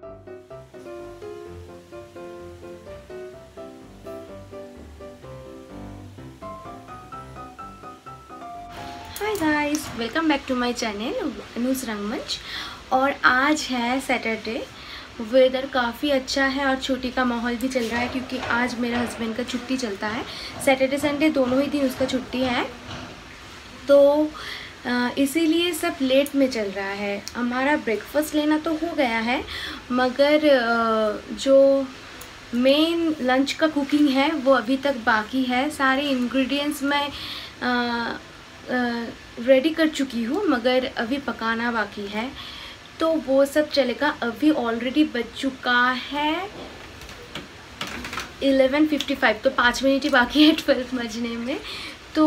Hi guys, welcome back to my channel Anuj Rangmanch. और आज है सैटरडे, वेदर काफ़ी अच्छा है और छुट्टी का माहौल भी चल रहा है क्योंकि आज मेरे हस्बैंड का छुट्टी चलता है। सैटरडे संडे दोनों ही दिन उसका छुट्टी है, तो इसीलिए सब लेट में चल रहा है। हमारा ब्रेकफास्ट लेना तो हो गया है, मगर जो मेन लंच का कुकिंग है वो अभी तक बाकी है। सारे इंग्रेडिएंट्स मैं रेडी कर चुकी हूँ, मगर अभी पकाना बाकी है, तो वो सब चलेगा। अभी ऑलरेडी बज चुका है 11:55, तो 5 मिनट ही बाकी है 12 बजने में। तो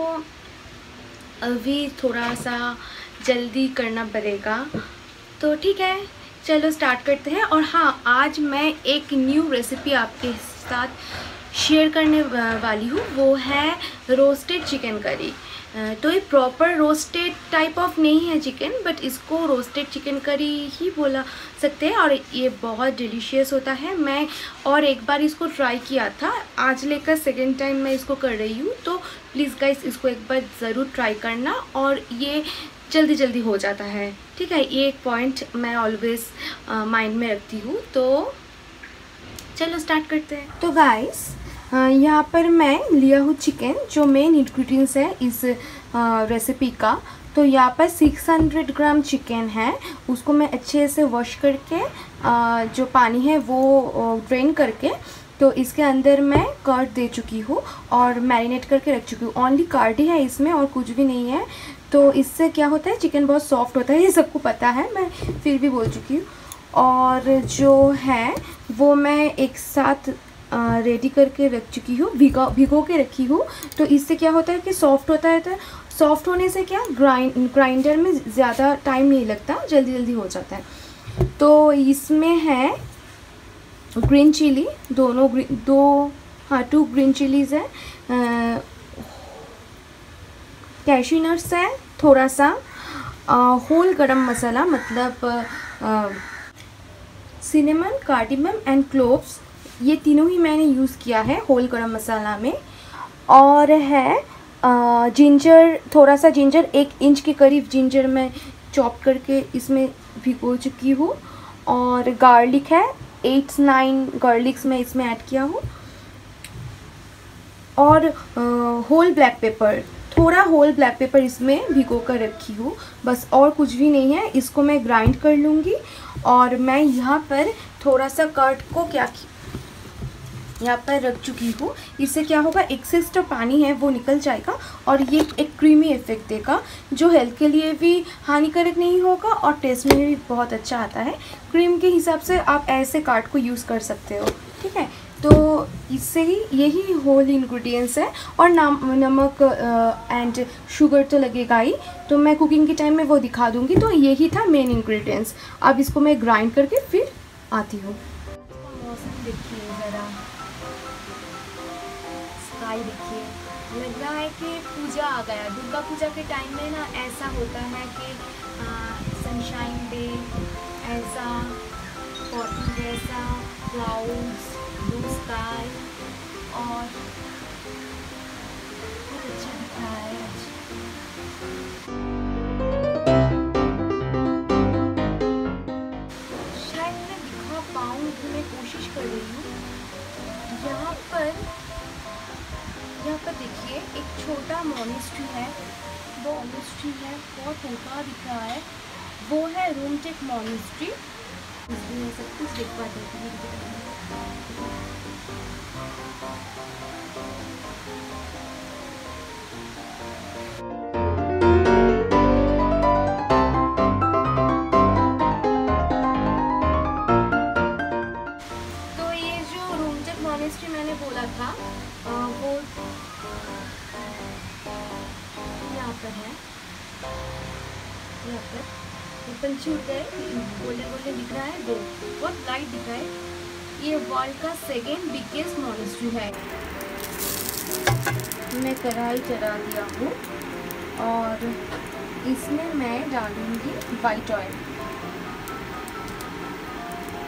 अभी थोड़ा सा जल्दी करना पड़ेगा, तो ठीक है, चलो स्टार्ट करते हैं। और हाँ, आज मैं एक न्यू रेसिपी आपके साथ शेयर करने वाली हूँ, वो है रोस्टेड चिकन करी। तो ये प्रॉपर रोस्टेड टाइप ऑफ नहीं है चिकन, बट इसको रोस्टेड चिकन करी ही बोला सकते हैं और ये बहुत डिलीशियस होता है। मैं और एक बार इसको ट्राई किया था, आज लेकर सेकेंड टाइम मैं इसको कर रही हूँ, तो प्लीज़ गाइस इसको एक बार ज़रूर ट्राई करना। और ये जल्दी जल्दी हो जाता है, ठीक है। ये एक पॉइंट मैं ऑलवेज़ माइंड में रखती हूँ। तो चलो स्टार्ट करते हैं। तो गाइस यहाँ पर मैं लिया हूँ चिकन, जो मेन इंग्रेडिएंट्स है इस रेसिपी का। तो यहाँ पर 600 ग्राम चिकन है, उसको मैं अच्छे से वॉश करके जो पानी है वो ड्रेन करके, तो इसके अंदर मैं कर्ड दे चुकी हूँ और मैरिनेट करके रख चुकी हूँ। ओनली कर्ड ही है इसमें और कुछ भी नहीं है। तो इससे क्या होता है, चिकन बहुत सॉफ्ट होता है, ये सबको पता है, मैं फिर भी बोल चुकी हूँ। और जो है वो मैं एक साथ रेडी करके रख चुकी हूँ, भिगो के रखी हूँ। तो इससे क्या होता है कि सॉफ्ट होता है। तो सॉफ्ट होने से क्या, ग्राइंडर में ज़्यादा टाइम नहीं लगता, जल्दी जल्दी हो जाता है। तो इसमें है green chilli, two green chillies है, कैश्यू नट्स है, थोड़ा सा होल गरम मसाला, मतलब सिनेमन, कार्डिमम एंड क्लोव्स, ये तीनों ही मैंने यूज़ किया है होल गरम मसाला में। और है जिंजर, थोड़ा सा जिंजर, 1 इंच के करीब जिंजर मैं चॉप करके इसमें भिगो चुकी हूँ। और गार्लिक है, 8-9 गार्लिक्स मैं इसमें ऐड किया हूँ। और होल ब्लैक पेपर, थोड़ा होल ब्लैक पेपर इसमें भिगो कर रखी हूँ, बस और कुछ भी नहीं है। इसको मैं ग्राइंड कर लूँगी। और मैं यहाँ पर थोड़ा सा कर्ड को यहाँ पर रख चुकी हूँ। इससे क्या होगा, एक्सेस जो पानी है वो निकल जाएगा और ये एक क्रीमी इफेक्ट देगा, जो हेल्थ के लिए भी हानिकारक नहीं होगा और टेस्ट में भी बहुत अच्छा आता है। क्रीम के हिसाब से आप ऐसे कार्ड को यूज़ कर सकते हो, ठीक है। तो इससे ही यही होल इंग्रेडिएंट्स है। और नमक एंड शुगर तो लगेगा ही, तो मैं कुकिंग के टाइम में वो दिखा दूँगी। तो यही था मेन इंग्रेडिएंट्स। अब इसको मैं ग्राइंड करके फिर आती हूँ। मौसम देखिए ज़रा, स्काई देखिए, लग रहा है कि पूजा आ गया। दुर्गा पूजा के टाइम में ना ऐसा होता है कि सनशाइन डे, ऐसा कॉटन जैसा, क्लाउड्स, ब्लू स्काई, और बहुत अच्छा दिख रहा है आज। शायद मैं दिखा पाऊँ, मैं कोशिश कर रही हूँ। यहाँ पर देखिए एक छोटा मॉनेस्ट्री है, वो मॉनेस्ट्री है, बहुत हल्का दिख रहा है, वो है रूमटेक मॉनेस्ट्री। इसमें सब कुछ देख पाते हैं। तो ये जो रूमटेक मॉनेस्ट्री मैंने बोला था, वो यहाँ पर है, यहाँ पर पंचूट है, गोल्डन गोल्डन दिख रहा है, वो बहुत लाइट दिख रहा है। ये वर्ल्ड का 2nd बिगेस्ट मॉनेस्ट्री है। मैं कढ़ाई चढ़ा दिया हूँ और इसमें मैं डालूँगी वाइट ऑयल।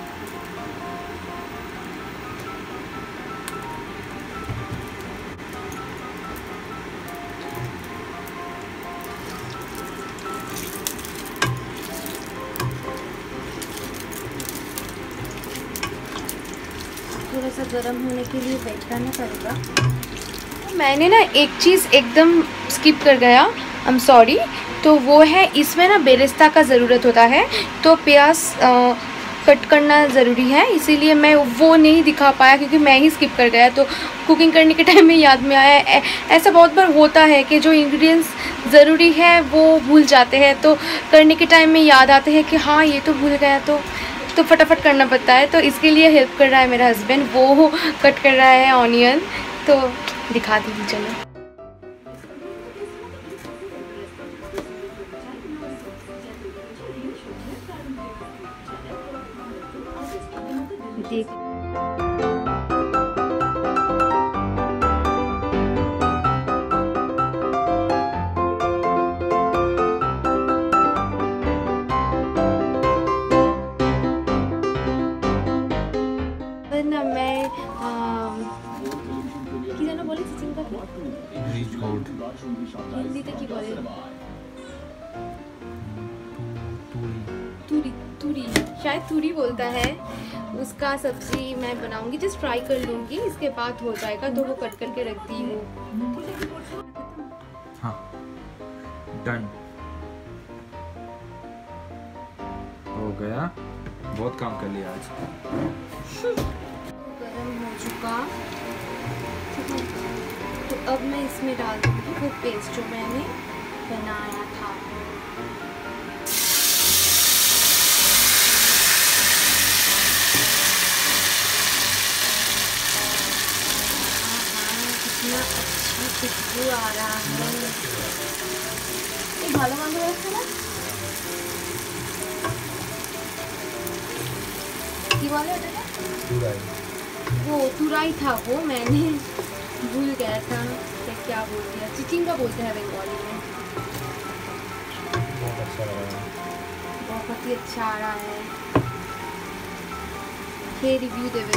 गर्म होने के लिए वेट करना पड़ेगा। मैंने ना एक चीज़ एकदम स्किप कर गया, आई एम सॉरी। तो वो है इसमें ना बेरेस्ता का ज़रूरत होता है, तो प्याज कट करना ज़रूरी है, इसीलिए मैं वो नहीं दिखा पाया क्योंकि मैं ही स्किप कर गया। तो कुकिंग करने के टाइम में याद में आया। ऐसा बहुत बार होता है कि जो इंग्रेडिएंट्स ज़रूरी है वो भूल जाते हैं, तो करने के टाइम में याद आते हैं कि हाँ ये तो भूल गया, तो फटाफट करना पड़ता है। तो इसके लिए हेल्प कर रहा है मेरा हस्बैंड, वो कट कर रहा है ऑनियन। तो दिखा दीजिए, चलो। देख ना मैं কি জানো বলে চিচিঙ্গা রিচ গোড হিন্দিতে কি বলে? तुरी तुरी शायद तुरी बोलता है। उसका सब्जी मैं बनाऊंगी, जस्ट फ्राई कर लूंगी, इसके बाद हो जाएगा। तो वो कट करके रखती हूँ। हाँ डन हो गया, बहुत काम कर लिया आज। गरम हो चुका, तो अब मैं इसमें डाल दूंगी वो पेस्ट जो मैंने बनाया था। कितना अच्छा खुशबू आ रहा है। ये भालो मांगो रखा ना वो तुराई था, वो मैंने भूल गया था कि क्या बोल दिया। चिचिंगा बोलते हैं बंगाली में। बहुत अच्छा लग रहा है, बहुत ही अच्छा आ रहा है। ये रिव्यू देवे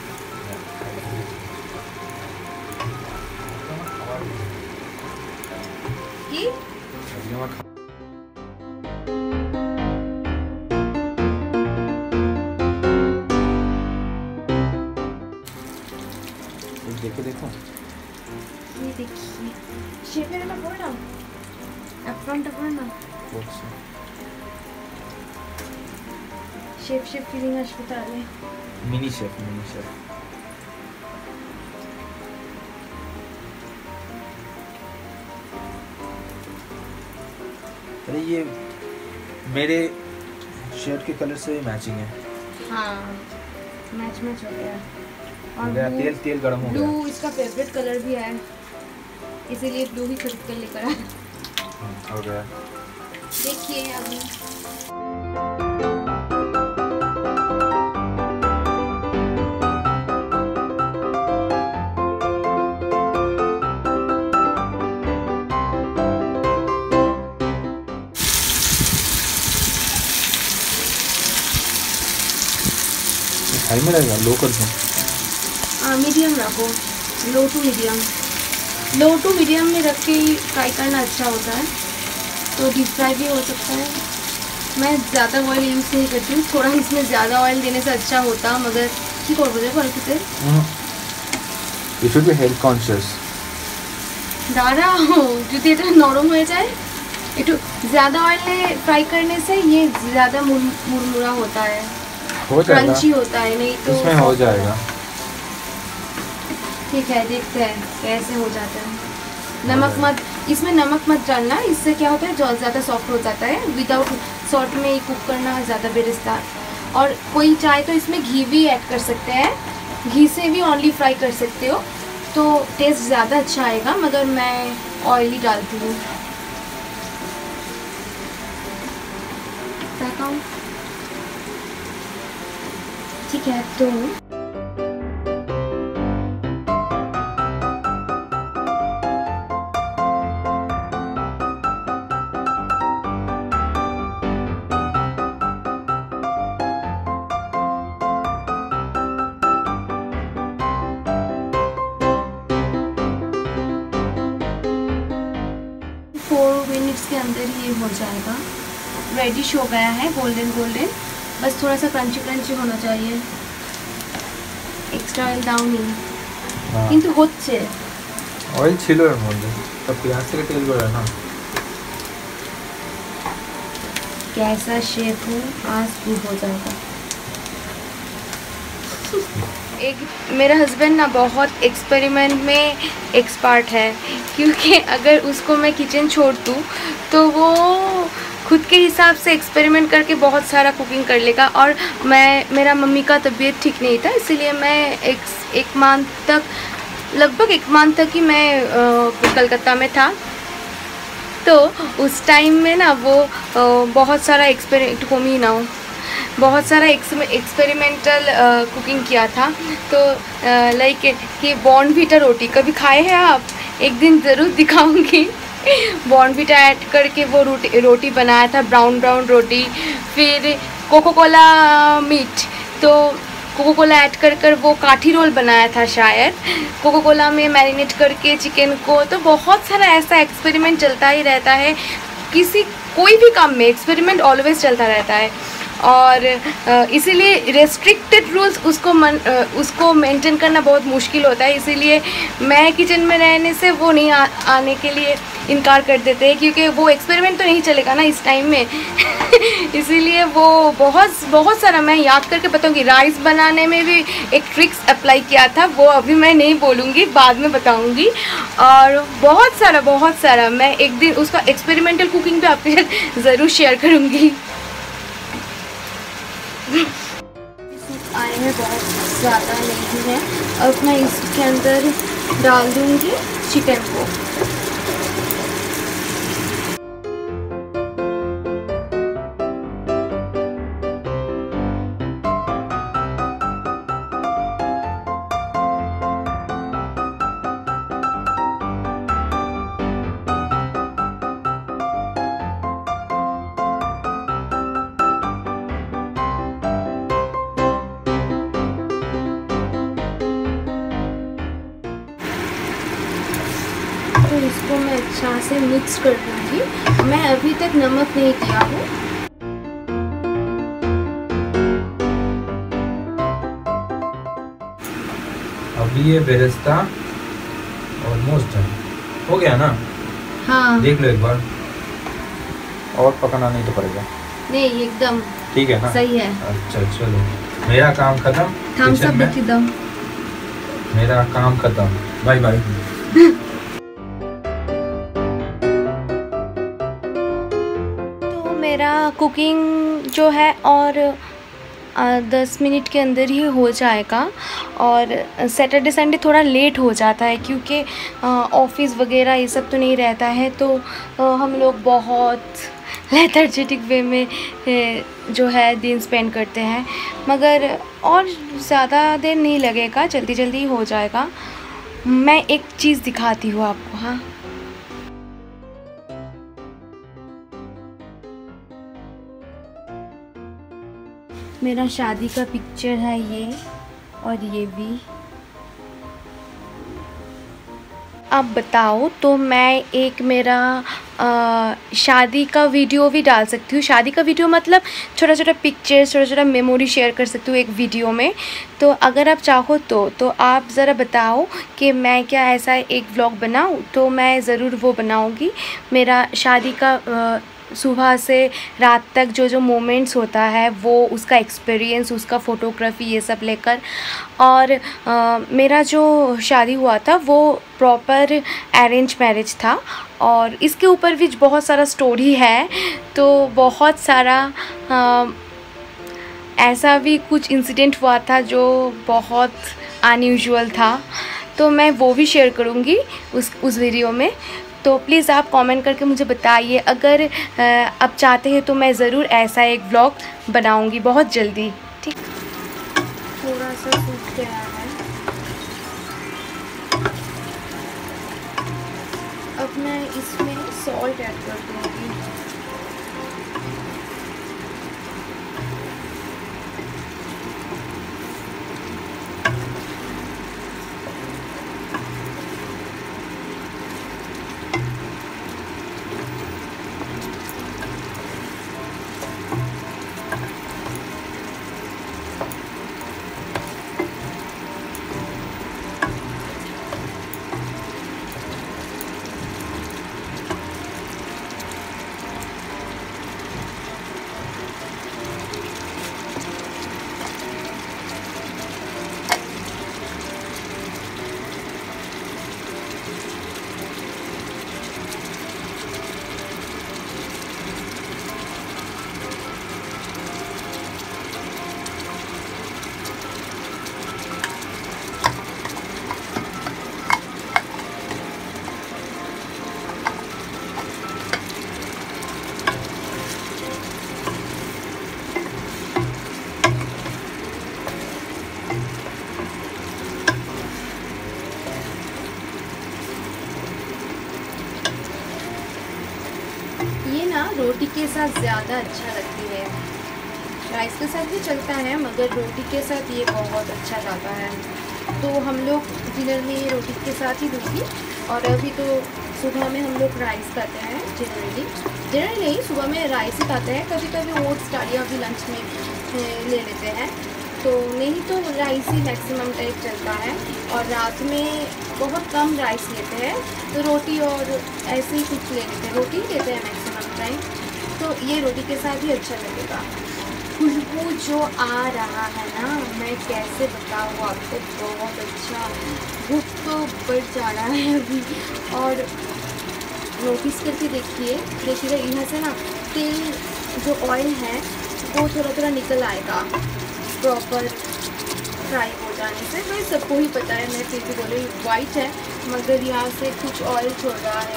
की देखो देखो, ये देखिए शेफेर ना পড়ে নাও আপফ্রন্টটা পড়ে নাও। शेफ फीलिंग আসবে তাহলে। मिनी शेफ अरे ये मेरे शर्ट के कलर से मैचिंग है। हाँ मैच हो गया। और तेल गरम हो गया। ब्लू इसका फेवरेट कलर भी है, इसीलिए ब्लू ही खरीद कर लेकर आया। हो गया, देखिए अभी हाई में रहेगा, लो कर दूँ? मीडियम रखो, लो टू मीडियम में रख के ही फ्राई करना अच्छा होता है। तो डीप फ्राई भी हो सकता है। मैं ज़्यादा ऑयल यूज़ नहीं करती हूँ, थोड़ा इसमें ज़्यादा ऑयल देने से अच्छा होता, मगर কি করব যে বলতে You should be health conscious। দাঁড়াও, যদি এটা নরম হয়ে যায়, একটু ज़्यादा ऑयल फ्राई करने से ये ज़्यादा मुरमुरा होता है, क्रंची होता है, नहीं तो इसमें हो जाएगा। ठीक है, देखते हैं कैसे हो जाता है। इसमें नमक मत डालना, इससे क्या होता है ज़्यादा सॉफ्ट हो जाता है। विदाउट सॉल्ट में कुक करना ज़्यादा बेरिस्ता। और कोई चाहे तो इसमें घी भी ऐड कर सकते हैं, घी से भी ऑनली फ्राई कर सकते हो, तो टेस्ट ज़्यादा अच्छा आएगा, मगर मैं ऑयली डालती हूँ। ठीक है, तो 4 मिनट्स के अंदर ये हो जाएगा। रेडिश हो गया है, गोल्डन, बस थोड़ा सा क्रंची होना चाहिए। এক্সট্রা অয়েল দাওনি, হ্যাঁ, কিন্তু হচ্ছে। অয়েল ছিল এর মধ্যে, তো পেঁয়াজ থেকে তেল বেরোয় না। कैसा शेफ हूँ आज प्रूव हो जाएगा। एक मेरा हस्बैंड ना बहुत एक्सपेरिमेंट में एक्सपर्ट है, क्योंकि अगर उसको मैं किचन छोड़ दूँ तो वो खुद के हिसाब से एक्सपेरिमेंट करके बहुत सारा कुकिंग कर लेगा। और मेरा मम्मी का तबीयत ठीक नहीं था, इसीलिए मैं एक मंथ तक, लगभग 1 मंथ तक ही मैं कलकत्ता में था। तो उस टाइम में ना वो बहुत सारा बहुत सारा एक्सपेरिमेंटल कुकिंग किया था। तो लाइक कि बॉर्नवीटा रोटी कभी खाए हैं आप? एक दिन ज़रूर दिखाऊंगी। बॉर्नवीटा ऐड करके वो रोटी बनाया था, ब्राउन रोटी। फिर कोको कोला मीट, तो कोको कोला ऐड कर वो काठी रोल बनाया था शायद, कोको कोला में मैरिनेट करके चिकन को। तो बहुत सारा ऐसा एक्सपेरिमेंट चलता ही रहता है, कोई भी काम में एक्सपेरिमेंट ऑलवेज चलता रहता है। और इसीलिए रेस्ट्रिक्टेड रूल्स उसको मेंटेन करना बहुत मुश्किल होता है। इसीलिए मैं किचन में रहने से वो नहीं आने के लिए इनकार कर देते हैं, क्योंकि वो एक्सपेरिमेंट तो नहीं चलेगा ना इस टाइम में। इसीलिए वो बहुत सारा मैं याद करके बताऊंगी। राइस बनाने में भी एक ट्रिक्स अप्लाई किया था, वो अभी मैं नहीं बोलूँगी, बाद में बताऊंगी। और बहुत सारा मैं एक दिन उसका एक्सपेरिमेंटल कुकिंग भी आपके साथ ज़रूर शेयर करूँगी। आए हैं बहुत ज़्यादा नहीं है। अब मैं इसके अंदर डाल दूँगी चिकन को। तो इसको मैं अच्छा से मिक्स कर दूँगी। मैं अभी तक नमक नहीं किया हूँ। अभी ये बेरेस्ता ऑलमोस्ट हो गया ना? हाँ, देख लो एक बार, और पकाना नहीं तो पड़ेगा। नहीं एकदम ठीक है ना? सही है। अच्छा चलो, मेरा काम खत्म। थम्स अप किचन में दम। मेरा काम खत्म, बाय बाय। मेरा कुकिंग जो है और 10 मिनट के अंदर ही हो जाएगा। और सैटरडे संडे थोड़ा लेट हो जाता है, क्योंकि ऑफिस वगैरह ये सब तो नहीं रहता है, तो हम लोग बहुत लेथर्जेटिक वे में जो है दिन स्पेंड करते हैं। मगर और ज़्यादा देर नहीं लगेगा, जल्दी जल्दी हो जाएगा। मैं एक चीज़ दिखाती हूँ आपको। हाँ, मेरा शादी का पिक्चर है ये, और ये भी। आप बताओ, तो मैं एक मेरा शादी का वीडियो भी डाल सकती हूँ। शादी का वीडियो मतलब छोटा छोटा पिक्चर्स, छोटा छोटा मेमोरी शेयर कर सकती हूँ एक वीडियो में। तो अगर आप चाहो तो आप ज़रा बताओ कि मैं क्या ऐसा एक व्लॉग बनाऊँ, तो मैं ज़रूर वो बनाऊँगी। मेरा शादी का सुबह से रात तक जो मोमेंट्स होता है, वो उसका एक्सपीरियंस, उसका फ़ोटोग्राफी, ये सब लेकर। और मेरा जो शादी हुआ था वो प्रॉपर अरेंज मैरिज था, और इसके ऊपर भी बहुत सारा स्टोरी है। तो बहुत सारा ऐसा भी कुछ इंसिडेंट हुआ था जो बहुत अनयूजुअल था, तो मैं वो भी शेयर करूँगी उस वीडियो में। तो प्लीज़ आप कमेंट करके मुझे बताइए। अगर आप चाहते हैं तो मैं ज़रूर ऐसा एक व्लॉग बनाऊंगी बहुत जल्दी। ठीक, थोड़ा सा सूख गया है। अब मैं इसमें सॉल्ट ऐड कर दूँगी। ना रोटी के साथ ज़्यादा अच्छा लगती है। राइस के साथ भी चलता है मगर रोटी के साथ ये बहुत अच्छा जाता है। तो हम लोग डिनर में रोटी के साथ ही लूँगी। और अभी तो सुबह में हम लोग राइस खाते हैं जनरली नहीं, सुबह में राइस ही खाते हैं। कभी कभी ओट्स डालिया भी लंच में ले लेते हैं, तो नहीं तो राइस ही मैक्सिमम टाइप चलता है। और रात में बहुत कम राइस लेते हैं, तो रोटी और ऐसे ही कुछ ले लेते हैं, रोटी ही लेते हैं मैक्सिमम टाइम। तो ये रोटी के साथ ही अच्छा लगेगा। खुशबू जो आ रहा है ना, मैं कैसे बताऊँ आपको, बहुत अच्छा। भूख तो बढ़ जा रहा है अभी। और नोटिस करके देखिएगा यहाँ से ना तेल जो ऑयल है वो थोड़ा थोड़ा निकल आएगा प्रॉपर फ्राई हो जाने से। मैं सबको ही पता है, मैं फिर भी बोल रही हूँ वाइट है मगर यहाँ से कुछ ऑयल छोड़ रहा है।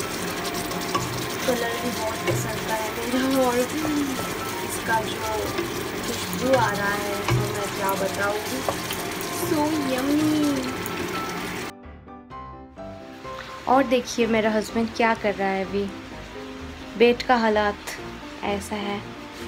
कलर भी बहुत पसंद का है मेरा, और इसका जो खुशबू आ रहा है तो मैं क्या बताऊँ, सो यम्मी। और देखिए मेरा हस्बैंड क्या कर रहा है अभी। बेड का हालात ऐसा है,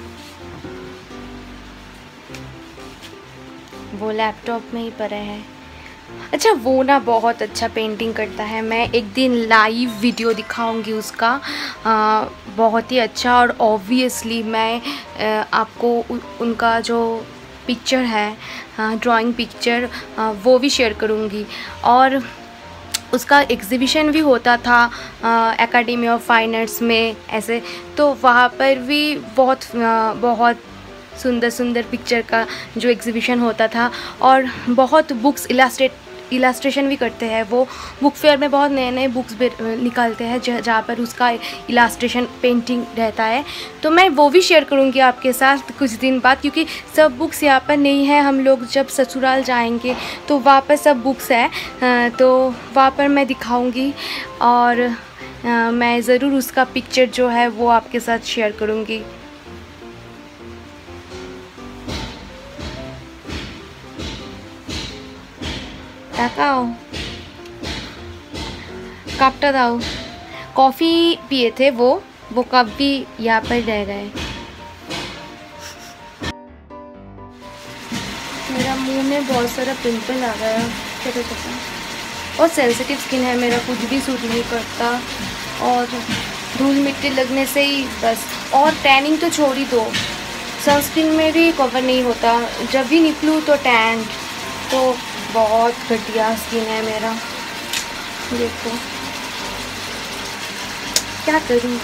वो लैपटॉप में ही पड़े हैं। अच्छा वो ना बहुत अच्छा पेंटिंग करता है, मैं एक दिन लाइव वीडियो दिखाऊंगी उसका, बहुत ही अच्छा। और ऑब्वियसली मैं आपको उनका जो पिक्चर है, ड्राइंग पिक्चर, वो भी शेयर करूंगी। और उसका एग्ज़िबिशन भी होता था एकेडमी ऑफ फाइन आर्ट्स में ऐसे, तो वहाँ पर भी बहुत सुंदर सुंदर पिक्चर का जो एग्ज़िबिशन होता था। और बहुत बुक्स इलास्ट्रेशन भी करते हैं वो। बुक फेयर में बहुत नए नए बुक्स निकालते हैं जहाँ पर उसका इलास्ट्रेशन पेंटिंग रहता है। तो मैं वो भी शेयर करूँगी आपके साथ कुछ दिन बाद, क्योंकि सब बुक्स यहाँ पर नहीं है। हम लोग जब ससुराल जाएंगे तो वहाँ पर सब बुक्स है, तो वहाँ पर मैं दिखाऊँगी। और मैं ज़रूर उसका पिक्चर जो है वो आपके साथ शेयर करूँगी। ताकाओ कपटा दाओ। कॉफ़ी पिए थे वो कप भी यहाँ पर रह गए। मेरा मुंह में बहुत सारा पिंपल आ गया, छोटा छोटा, और सेंसिटिव स्किन है मेरा, कुछ भी सूट नहीं करता। और धूल मिट्टी लगने से ही बस, और टैनिंग तो छोड़ ही दो, सनस्क्रीन में भी कवर नहीं होता। जब भी निकलूँ तो टैन, तो बहुत घटिया स्किन है मेरा। देखो क्या करूँ।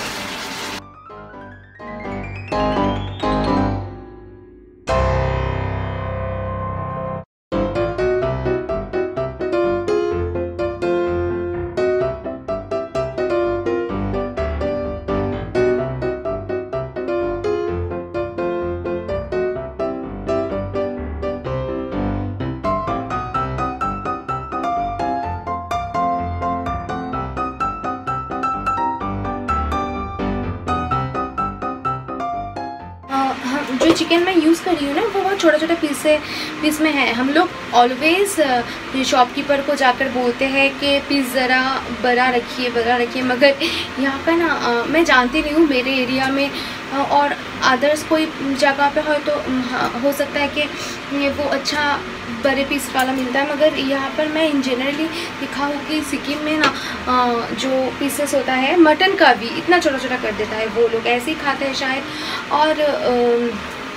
जो चिकन मैं यूज़ कर रही हूँ ना वो बहुत छोटा छोटा पीस में है। हम लोग ऑलवेज़ शॉपकीपर को जाकर बोलते हैं कि पीस ज़रा बड़ा रखिए, मगर यहाँ का ना मैं जानती नहीं हूँ मेरे एरिया में और अदर्स कोई जगह पे हो तो हो सकता है कि वो अच्छा बड़े पीस वाला मिलता है, मगर यहाँ पर मैं इन जनरली दिखा हूँ कि सिक्किम में ना जो पीसेस होता है मटन का भी इतना छोटा छोटा कर देता है, वो लोग ऐसे ही खाते हैं शायद। और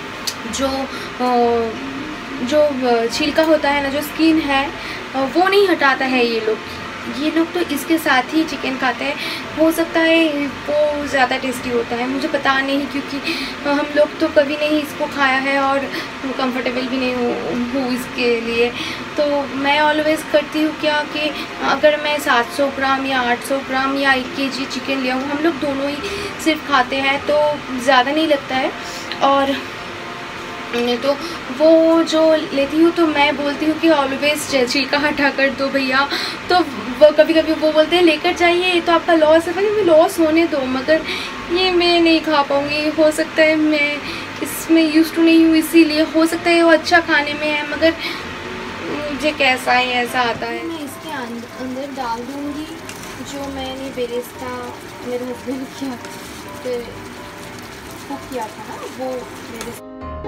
जो छिलका होता है ना, जो स्किन है वो नहीं हटाता है ये लोग तो इसके साथ ही चिकन खाते हैं। हो सकता है वो ज़्यादा टेस्टी होता है, मुझे पता नहीं, क्योंकि हम लोग तो कभी नहीं इसको खाया है और कंफर्टेबल भी नहीं हूँ इसके लिए। तो मैं ऑलवेज़ करती हूँ क्या कि अगर मैं 700 ग्राम या 800 ग्राम या 1 kg चिकन लिया हूँ, हम लोग दोनों ही सिर्फ खाते हैं तो ज़्यादा नहीं लगता है। और तो वो जो लेती हूँ तो मैं बोलती हूँ कि ऑलवेज़ छिलका हटा कर दो भैया, तो वो कभी कभी वो बोलते हैं लेकर जाइए, ये तो आपका लॉस है। भाई लॉस होने दो, मगर ये मैं नहीं खा पाऊँगी। हो सकता है मैं इसमें यूज़ टू नहीं हूँ, इसीलिए हो सकता है वो अच्छा खाने में है, मगर मुझे कैसा है ऐसा आता है। मैं इसके अंदर डाल दूँगी जो मैंने बेरेस्ता मेरे हस्बैंड किया पे कुक किया था ना, वो मेरे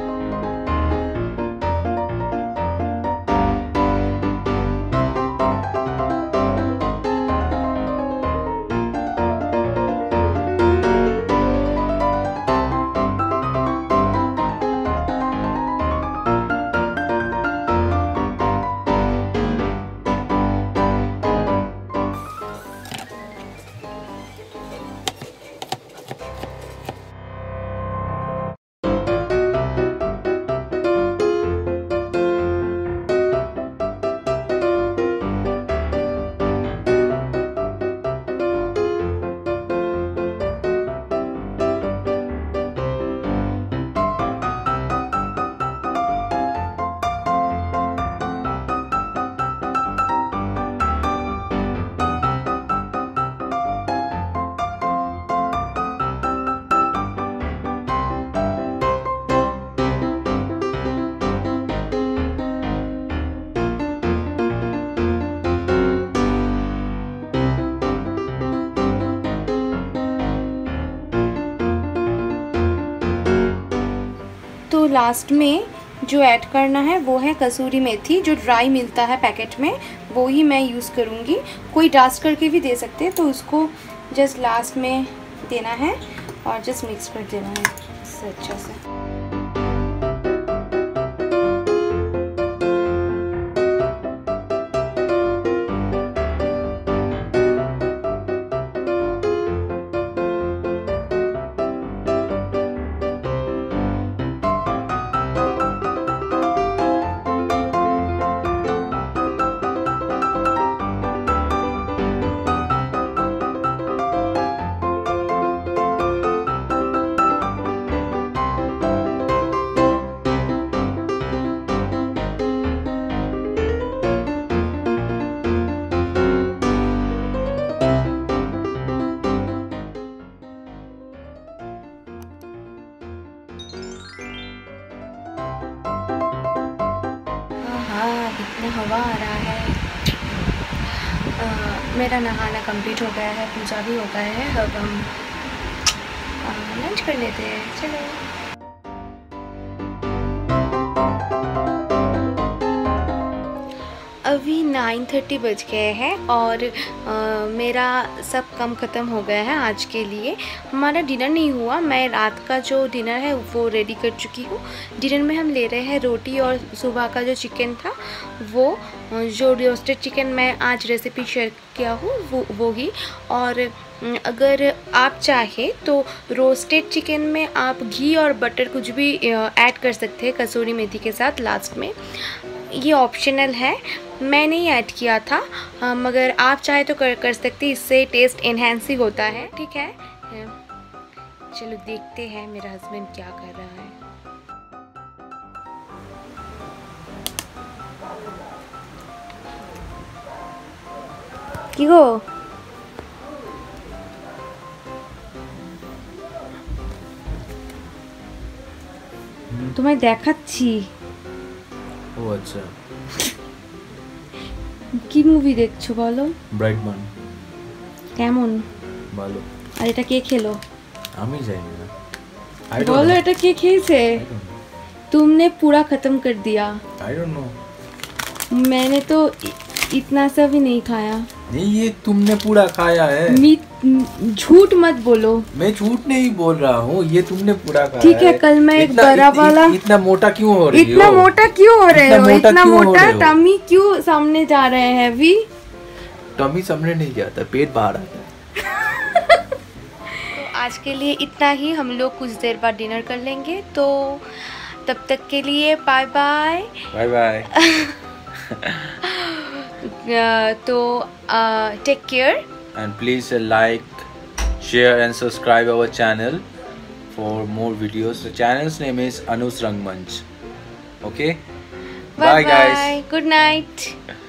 तो लास्ट में जो ऐड करना है वो है कसूरी मेथी, जो ड्राई मिलता है पैकेट में, वो ही मैं यूज़ करूँगी। कोई डास्ट करके भी दे सकते हैं, तो उसको जस्ट लास्ट में देना है और जस्ट मिक्स कर देना है इससे अच्छा से। इतना हवा आ रहा है। मेरा नहाना कंप्लीट हो गया है, पूजा भी हो गया है। अब हम लंच कर लेते हैं, चलो। अभी 9:30 बज गए हैं और मेरा सब काम ख़त्म हो गया है आज के लिए। हमारा डिनर नहीं हुआ, मैं रात का जो डिनर है वो रेडी कर चुकी हूँ। डिनर में हम ले रहे हैं रोटी और सुबह का जो चिकन था वो, जो रोस्टेड चिकन मैं आज रेसिपी शेयर किया हूँ वो ही। और अगर आप चाहे तो रोस्टेड चिकन में आप घी और बटर कुछ भी ऐड कर सकते हैं कसूरी मेथी के साथ लास्ट में। ये ऑप्शनल है, मैं नहीं ऐड किया था, मगर आप चाहे तो कर सकते, इससे टेस्ट एनहेंस ही होता है। ठीक है, चलो देखते हैं मेरा हस्बैंड क्या कर रहा है। কি গো তোমায় দেখাচ্ছি। ও আচ্ছা, কি মুভি দেখছো বলো? ব্রাইটম্যান। কেমন? ভালো। আর এটা কে খেলো? আমি জানি না। बोलो এটা কে খেয়েছে? तुमने पूरा खत्म कर दिया। I don't know। मैंने तो इतना सा भी नहीं खाया। नहीं, ये तुमने पूरा खाया है। झूठ मत बोलो। मैं झूठ नहीं बोल रहा हूँ, ये तुमने पूरा खाया। ठीक है, कल मैं एक बड़ा वाला। इतना मोटा क्यों हो रही हो? इतना मोटा क्यों हो रहे हो? इतना मोटा टमी क्यों सामने जा रहे हैं? अभी टमी सामने नहीं जाता, पेट बाहर आता है। तो आज के लिए इतना ही, हम लोग कुछ देर बाद डिनर कर लेंगे, तो तब तक के लिए बाय बाय। Bye bye. तो take care and please like, share and subscribe our channel for more videos. The channel's name is Anu's Rangmanch. Okay, bye guys, good night.